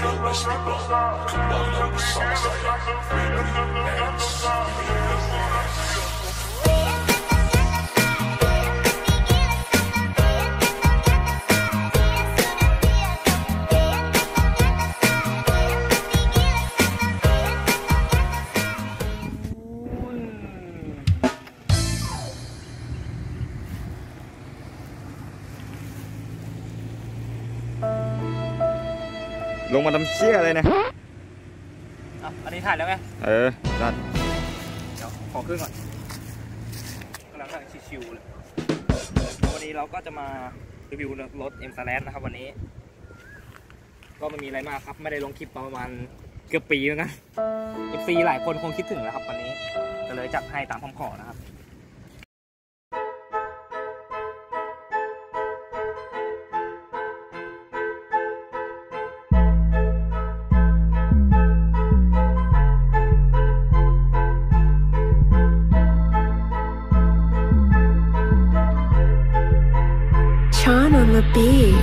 ลงมาทำเชี่ยอะไรเนี่ยอันนี้ถ่ายแล้วไงได้เดี๋ยวขอขึ้นก่อนกำลังสั่งชิวๆเลยวันนี้เราก็จะมารีวิวรถ M Slash นะครับวันนี้ก็ไม่มีอะไรมากครับไม่ได้ลงคลิปประมาณเกือบปีแล้วนะ FC หลายคนคงคิดถึงแล้วครับวันนี้ก็เลยจัดให้ตามคำขอนะครับ Sean on the beat.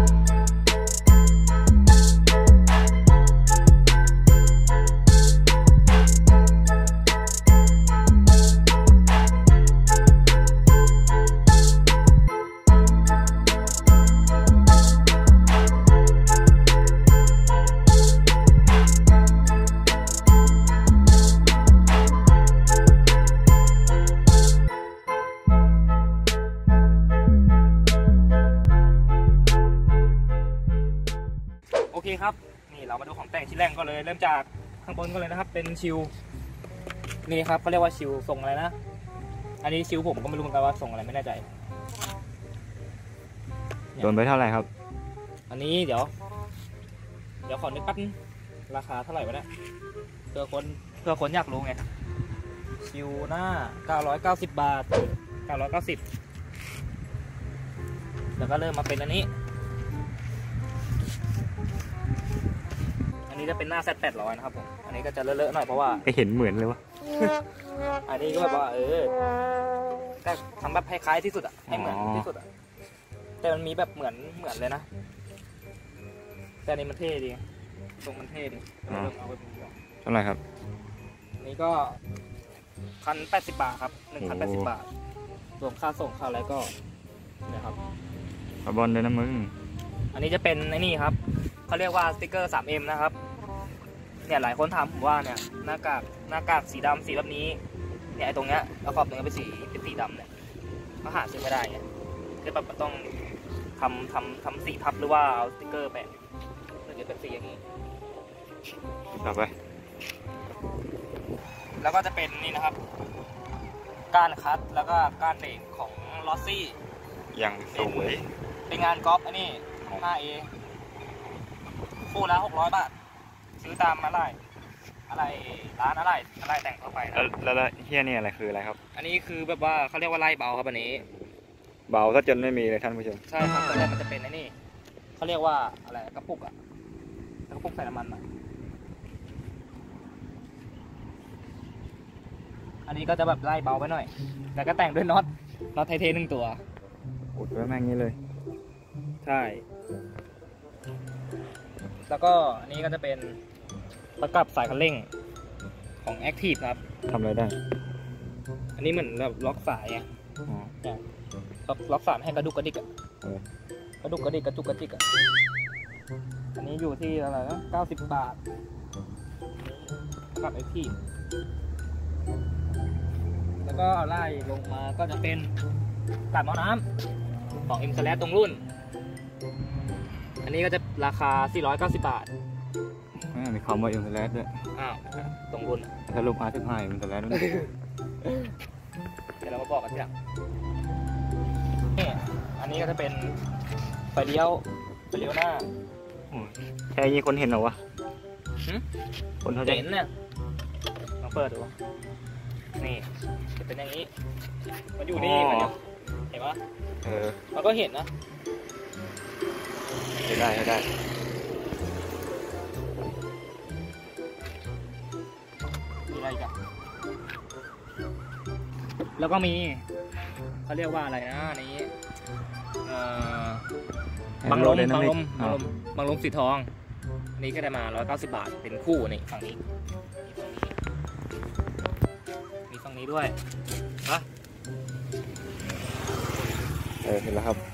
โอเคครับนี่เรามาดูของแต่งชิ้นแรกก็เลยเริ่มจากข้างบนก็เลยนะครับเป็นชิวนี่ครับเขาเรียกว่าชิวทรงอะไรนะอันนี้ชิวผมก็ไม่รู้เหมือนกันว่าทรงอะไรไม่แน่ใจโดนไปเท่าไหร่ครับอันนี้เดี๋ยวขอนึกแป๊บราคาเท่าไหร่วะเนี่ยเพื่อคนอยากรู้ไงชิวหน้า990 บาท990แล้วก็เริ่มมาเป็นอันนี้อันนี้จะเป็นหน้า Z800 นะครับผมอันนี้ก็จะเลอะๆหน่อยเพราะว่าเห็นเหมือนเลยวะอันนี้ก็แบบว่าแต่ทำแบบคล้ายๆที่สุดอ่ะให้เหมือนที่สุดอ่ะแต่มันมีแบบเหมือนเลยนะแต่อันนี้มันเท่ดีทรงมันเท่ดีเอาไปเท่าไหร่ครับนี่ก็1,080 บาทครับ1,080 บาทรวมค่าส่งค่าอะไรก็นะครับคาร์บอนเลยนะมึงอันนี้จะเป็นไอ้นี่ครับเขาเรียกว่าสติ๊กเกอร์ 3M นะครับเนี่ยหลายคนถามผมว่าเนี่ยหน้ากากสีดำสีแบบนี้เนี่ยไอ้ตรงเนี้ยแล้วขอบตรงนี้เป็นสีดำเนี่ยก็หาซื้อไม่ได้ไงก็แบบต้องทำสีทับหรือว่าเอาสติ๊กเกอร์แปะถึงจะเป็นสีอย่างนี้ต่อไปแล้วก็จะเป็นนี่นะครับก้านคัทแล้วก็ก้านเบรกของลอสซี่อย่างสวยเป็นงานกอล์ฟอันนี้ 5A คู่ละ600 บาทซื้อตามอะไรร้านอะไรแต่งเข้าไปนะแล้วเฮียนี่อะไรคืออะไรครับอันนี้คือแบบว่าเขาเรียกว่าไล่เบาครับอันนี้เบาถ้าจนไม่มีเลยท่านผู้ชมใช่ครับแต่มันจะเป็นไอ้นี่เขาเรียกว่าอะไรกระปุกใส่น้ำมันอันนี้ก็จะแบบไล่เบาไปหน่อยแล้วก็แต่งด้วยน็อตไทเท1 ตัวอุดไว้แม่งนี้เลยใช่แล้วก็อันนี้ก็จะเป็นประกับสายคันเร่งของ Active ครับทำอะไรได้อันนี้เหมือนแบบล็อกสายไงล็อกสายให้กระดุกกระดิกกระดุกกระดิกกระจุกกระจิกอันนี้อยู่ที่อะไรนะ90 บาทกับ Active แล้วก็ไล่ลงมาก็จะเป็นกาดหม้อน้ำของ M Slash ตรงรุ่นอันนี้ก็จะราคา490 บาทมีคำว่า M Slash ด้วยตรงรุ่นถ้ารูปR15 M Slash ด้วยเดี๋ยวเรามาบอกกันทีหลังนี่อันนี้ก็จะเป็นไฟเลี้ยวหน้าแค่นี้คนเห็นเหรอวะคนเขาเห็นเนี่ยลองเปิดดูนี่จะเป็นอย่างนี้มันอยู่นี่เห็นปะมันก็เห็นนะให้ได้มีอะไรกันแล้วก็มีเขาเรียกว่าอะไรนะนี้บังลมสีทองนี้ก็ได้มา190 บาทเป็นคู่นี่ฝั่งนี้มีฝั่งนี้ด้วยนะเห็นแล้วครับ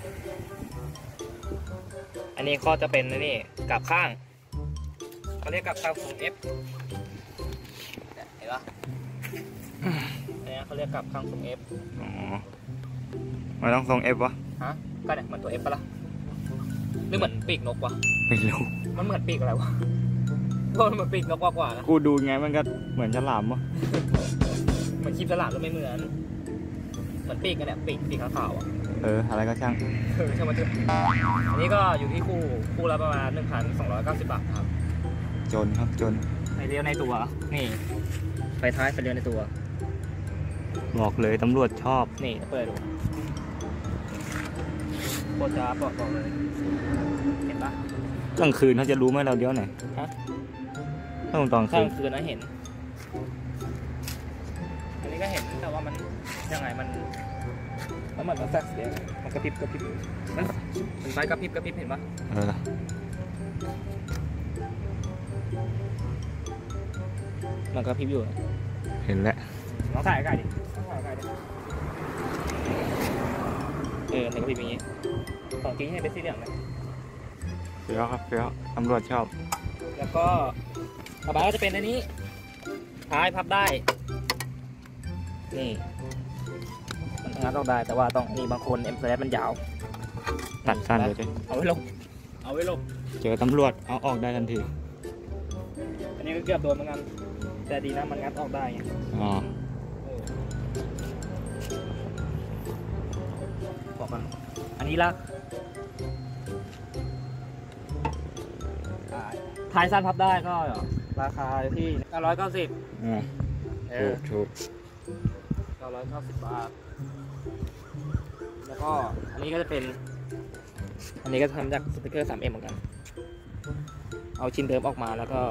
อันนี้ก็จะเป็นนี่กลับข้างเขาเรียกกลับข้างทรง F เห็นปะอันนี้เขาเรียกกลับข้างทรง F อ๋อไม่ต้องทรง F วะฮะก็เนี่ยเหมือนตัว F ปะล่ะหรือเหมือนปีกนกวะไม่รู้มันเหมือนปีกอะไรวะก็มันเหมือนปีกนกกว่านะกูดูไงมันก็เหมือนฉลามวะเหมือนคลิปสลัดก็ไม่เหมือนปีกกันเนี่ยปีกขาวๆอ่ะอะไรก็ช่างช่างมันเถอะอันนี้ก็อยู่ที่คู่ละประมาณ 1,290 บาทครับจนครับจนไฟเลี้ยวในตัวนี่ไฟท้ายไฟเลี้ยวในตัวบอกเลยตำรวจชอบนี่เปิดดูโคตรจ้าบอกเลยเห็นปะกลางคืนเขาจะรู้ไหมเราเลี้ยวไหนฮะตอนข้าคืนงคืนนะเห็น อันนี้ก็เห็นแต่ว่ามันยังไงมันเหมือนมันแทรกเสียงมันกระพริบมันไฟกระพริบเห็นปะมันกระพริบอยู่เห็นแล้วลองถ่ายอากาศดิในกระพริบอย่างนี้ของจริงให้เป็นสีเหลืองนะเฟี้ยวครับเฟี้ยวตำรวจชอบแล้วก็ต่อไปก็จะเป็นอันนี้ท้ายพับได้นี่มันงัดออกได้แต่ว่าต้องนี่บางคนเอ็มแฟลมันยาวตัดสั้นเลยจ้ะเอาไว้ลงเจอตำรวจเอาออกได้ทันทีอันนี้ก็เกือบโดนเหมือนกันแต่ดีนะมันงัดออกได้ไงอ๋อบอกกันอันนี้ละท้ายสั้นพับได้ก็ราคาที่990 ถูก 990 บาทแล้วก็อันนี้ก็จะเป็นอันนี้ก็ทำจากสติกเกอร์ 3M เหมือนกันเอาชิ้นเดิมออกมาแล้วก็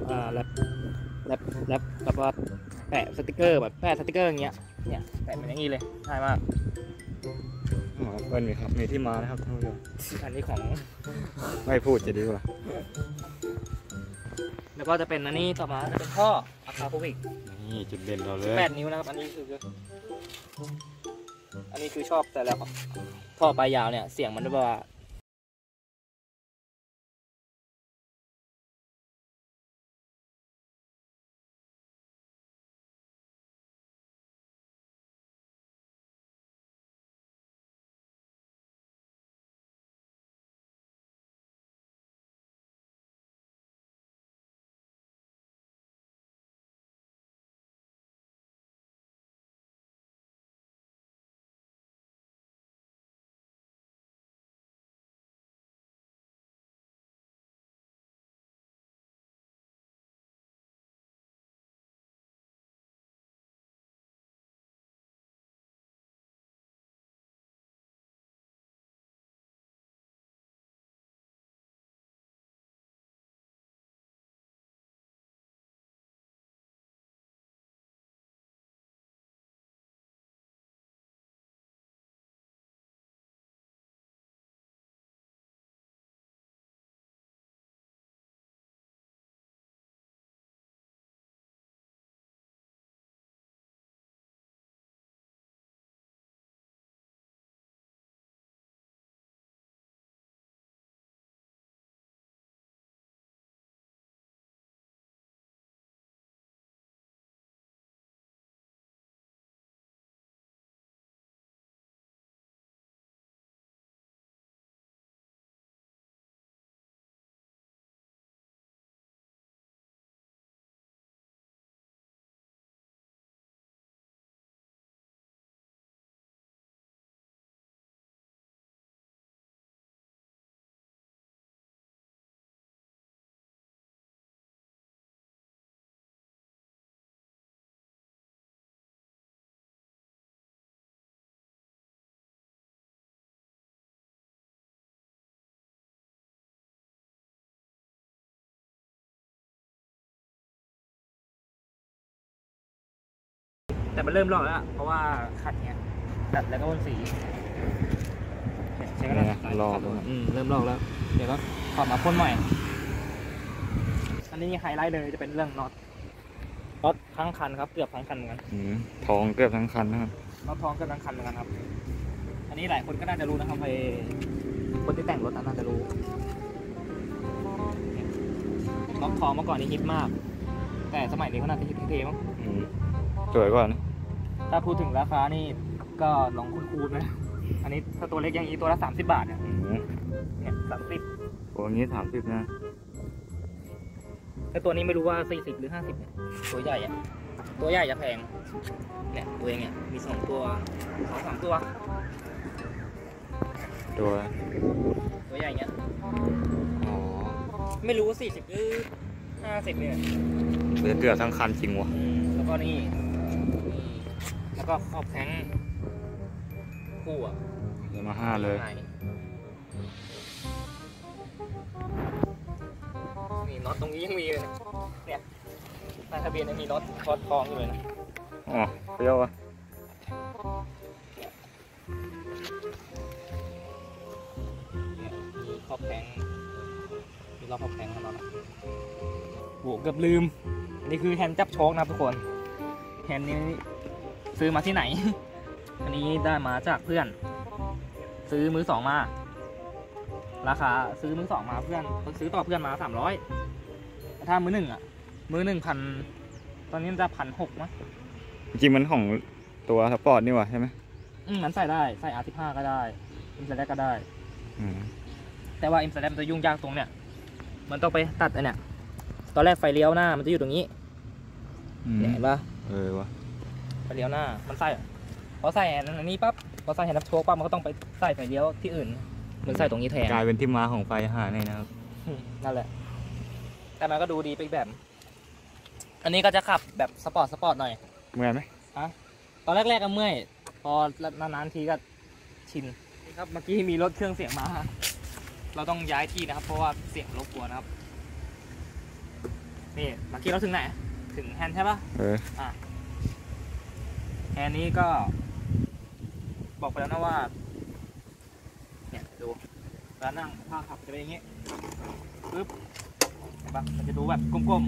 แล้วก็แปะสติกเกอร์แบบแปะสติกเกอร์อย่างเงี้ยเนี่ยแปะเป็นอย่างนี้เลยง่ายมากอ๋อเปิ้ลมีครับมีที่มานะครับท่านผู้ชมอันนี้ของไม่พูดจะดีกว่าแล้วก็จะเป็นอันนี้ต่อมาจะเป็นท่ออะคาโพวิกนี่จุดเด่นเราเลย 8 นิ้วนะครับอันนี้คือชอบแต่แล้วท่อปลายยาวเนี่ยเสียงมันแบบว่าแต่มันเริ่มลอกแล้วเพราะว่าขัดเนี้ยขัดแล้วก็พ่นสีใช้กันแล้วลอกเริ่มลอกแล้วเดี๋ยวก็ขอมาพ่นใหม่นนี้ไฮไลท์เลยจะเป็นเรื่องน็อตทั้งคันครับเกือบทั้งคันเหมือนกันทองเกือบทั้งคันนะครับน็อตทองเกือบทั้งคันเหมือนกันครับ อันนี้หลายคนก็น่าจะรู้นะครับคนที่แต่งรถน่าจะรู้น็อตทองเมื่อก่อนนี้ฮิตมาก แต่สมัยนี้ก็น่าจะฮิตเท่ๆมั้งสวยกว่านะถ้าพูดถึงราคานี่ก็ลองคูณๆนะอันนี้ถ้าตัวเล็กอย่างนี้ตัวละ30 บาทเนี่ย30 ตัวนี้30นะแต่ตัวนี้ไม่รู้ว่า40หรือ50เนี่ยตัวใหญ่อะตัวใหญ่จะแพงเนี่ยตัวเองเนี่ยมี2ตัว2-3ตัว ตัวใหญ่เงี้ยอ๋อไม่รู้ว่า40หรือ50เนี่ยเกือบทั้งคันจริงวะแล้วก็นี่แล้วก็ขอบแข้งคู่อ่ะเดี๋ยวมา5เลยนี่น็อตตรงนี้ยังมีเลยนะเนี่ยใต้ทะเบียนยังมีน็อตทองอยู่เลยนะอ๋อเปรี้ยววะมีขอบแข้งมีรอบขอบแข้งของเราโหเกือบลืมอันนี้คือแฮนด์จับโชคนะครับทุกคนแฮนด์นี้ซื้อมาที่ไหน อันนี้ได้มาจากเพื่อน ซื้อมือสองมาราคาซื้อมือสองมาเพื่อนซื้อต่อเพื่อนมา300แต่ถ้ามือหนึ่งอ่ะมือ1,000ตอนนี้มันจะ1,600มั้งจริงๆมันของตัวสปอร์ตนี่วะใช่ไหมมันใส่ได้ใส่ R15 ก็ได้อิมสแลกก็ได้ แต่ว่าอิมสแลกมันจะยุ่งยากตรงเนี้ยมันต้องไปตัดอันเนี้ยตอนแรกไฟเลี้ยวหน้ามันจะอยู่ตรงนี้เห็นปะวะไฟเลี้ยวหน้ามันใส่พอใส่อันนี้ปั๊บพอใส่แฮนด์โชว์ปั๊บมันก็ต้องไปใส่ไฟเลี้ยวที่อื่นมันใส่ตรงนี้แทนกลายเป็นที่มาของไฟหาเนี่ยนะครับนั่นแหละแต่มันก็ดูดีไปอีกแบบ อันนี้ก็จะขับแบบสปอร์ตหน่อยเมื่อยไหมตอนแรกๆก็เมื่อยพอนานๆทีก็ชินครับเมื่อกี้มีรถเครื่องเสียงมาเราต้องย้ายที่นะครับเพราะว่าเสียงรบกวนนะครับนี่เมื่อกี้เราถึงไหนถึงแฮนด์ใช่ปะแฮนด์นี้ก็บอกไปแล้วนะว่าเนี่ยดูแล้วนั่งท่าขับจะเป็นอย่างงี้ปึ๊บเห็นปะมันจะดูแบบก้ม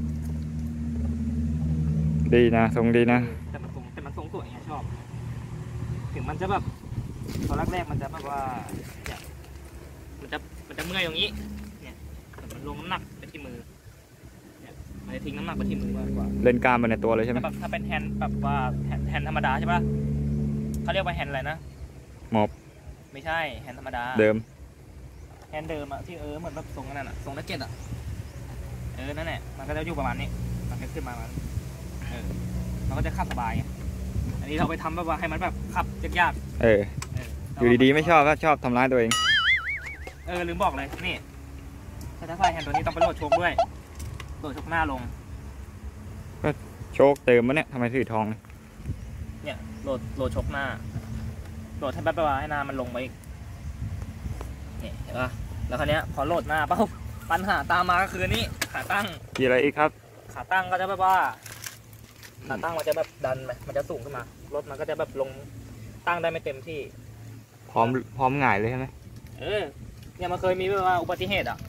ดีนะทรงดีนะแต่มันทรงสวยไงชอบ ถึงมันจะแบบตอนแรกๆมันจะแบบว่าเนี่ยมันจะเมื่อยอย่างนี้เนี่ยมันลงน้ำหนักไปที่มือเนี่ยมันจะทิ้งน้ำหนักไปที่มือมากกว่าเล่นกล้ามไปในตัวเลยใช่ไหมแบบถ้าเป็นแฮนด์แบบว่าแฮนด์ธรรมดาใช่ปะเขาเรียกว่าแฮนด์อะไรนะมอบไม่ใช่แฮนด์ธรรมดาเดิมแฮนด์เดิมอะที่เหมือนแบบทรงนั่นอะทรงนักเก็ตอะนั่นแหละมันก็จะอยู่ประมาณนี้มันจะขึ้นมามันก็จะขับสบายไงอันนี้เราไปทำแบบว่าให้มันแบบขับยากๆอยู่ดีๆไม่ชอบก็ชอบทำร้ายตัวเองลืมบอกเลยนี่ถ้าใส่แฮนด์ตัวนี้ต้องไปโหลดโชคด้วยโหลดโชคหน้าลงก็โชคเติมมั้ยเนี่ยทำไมถือทองเนี่ยโหลดโชคหน้าโหลดให้แบบว่าให้หน้ามันลงไปอีกนี่เห็นปะแล้วคราวนี้พอโหลดหน้าปั๊บปัญหาตามมาก็คือนี่ขาตั้งกี่อะไรอีกครับขาตั้งก็จะแบบว่าขาตั้งมันจะแบบดันไหมมันจะสูงขึ้นมารถมันก็จะแบบลงตั้งได้ไม่เต็มที่พร้อมหงายเลยใช่ไหมเนี่ยมันเคยมีแบบว่าอุบัติเหตุอ่ะ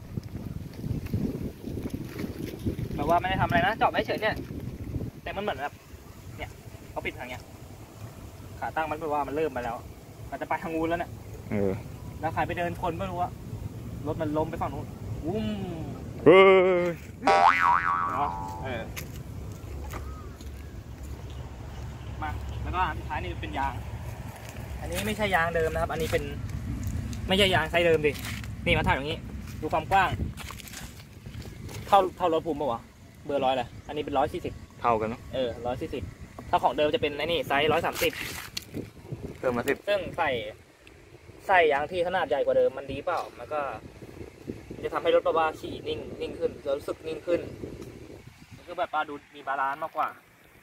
แบบว่าไม่ได้ทำอะไรนะจอดไว้เฉยเนี่ยแต่มันเหมือนแบบเนี่ยเขาปิดทางเนี้ยขาตั้งมันแบบว่ามันเริ่มมาแล้วมันจะไปทางนู้นแล้วเนี่ยแล้วใครไปเดินคนไม่รู้ว่ารถมันล้มไปฝั่งนู้นวุ้มมาแล้วก็อันสุดท้ายนี่เป็นยางอันนี้ไม่ใช่ยางเดิมนะครับอันนี้เป็นไม่ใช่ยางไซส์เดิมดินี่มาถ่ายอย่างนี้ดูความกว้างเท่ารถภูมิป่าวะเบอร์100เลยอันนี้เป็น140 เท่ากันเนาะ 140ถ้าของเดิมจะเป็นไอ้นี่ไซส์130 เพิ่มมา10 ซึ่งใส่ยางที่ขนาดใหญ่กว่าเดิมมันดีเปล่ามันก็จะทำให้รถแบบว่าขี่นิ่งขึ้นแล้วรู้สึกนิ่งขึ้นคือแบบดูมีบาลานซ์มากกว่า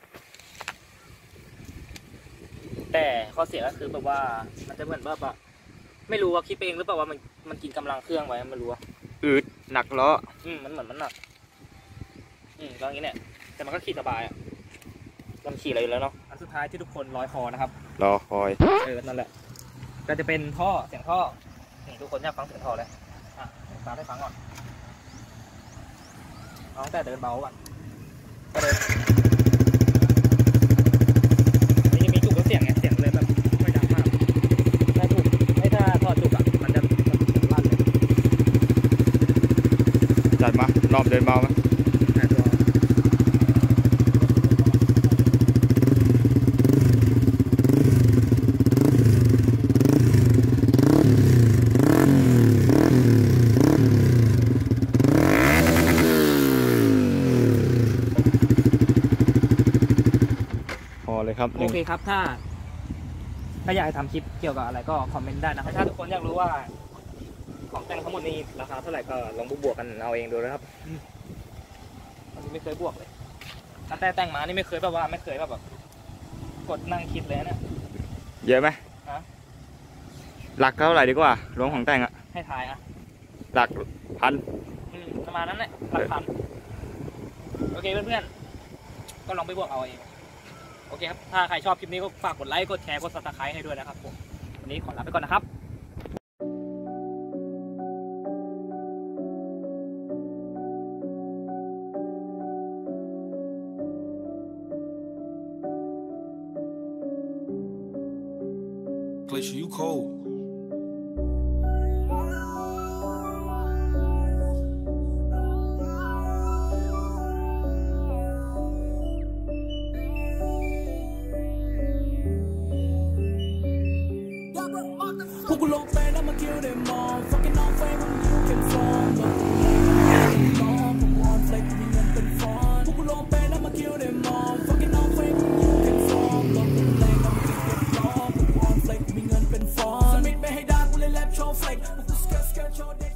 แต่ข้อเสียก็คือแบบว่ามันจะเหมือนแบบไม่รู้ว่าคิดเองหรือเปล่าว่ามันกินกำลังเครื่องไว้ไม่รู้ว่าหนักล้อมันเหมือนมันหนักก็อย่างนี้เนี่ยแต่มันก็ขี่สบายอ่ะมันขี่อะไรอยู่แล้วเนาะอันสุดท้ายที่ทุกคนรอคอยนะครับรอคอยนั่นแหละก็จะเป็นท่อเสียงท่อทุกคนอยากฟังเสียงท่อเลยฟังให้ฟังก่อนเอาแต่เดินเบาก่อนก็เดินนี่จะมีจุกแล้วเสียงไงเสียงเลยแบบไม่ดังมากถ้าถูกถ้าถอดจุกอ่ะมันจะลั่นเลยจัดมารอบเดินเบาไหมพอเลยครับหโอนึ่งเคครับถ้าอยากให้ทำคลิปเกี่ยวกับอะไรก็คอมเมนต์ได้นะครับถ้าทุกคนอยากรู้ว่าของแต่งทั้งหมดนี้ราคาเท่าไหร่ก็ลองบวกกันเอาเองดูนะครับอันนี้ไม่เคยบวกเลยตั้งแต่แต่งมานี่ไม่เคยแบบกดนั่งคิดเลยนะเยอะไหมฮะหลักเท่าไหร่ดีกว่ารวมของแต่งอะให้ทายอ่ะหลักพันประมาณนั้นแหละหลักพันโอเคเพื่อนๆก็ลองไปบวกเอาเองโอเคครับถ้าใครชอบคลิปนี้ก็ฝากกดไลค์กดแชร์กด Subscribe ให้ด้วยนะครับผมวันนี้ขอลาไปก่อนนะครับ Glacier, you cold. Who could look bad, I'ma kill them all. Fucking on fame when you can fall. One flag, we ain't been fun. Who could look bad, I'ma kill them all. Fucking on fame when you can fall. One flag, we ain't been fun. Submit me, hey, dog, will let show flag. Who could scare, show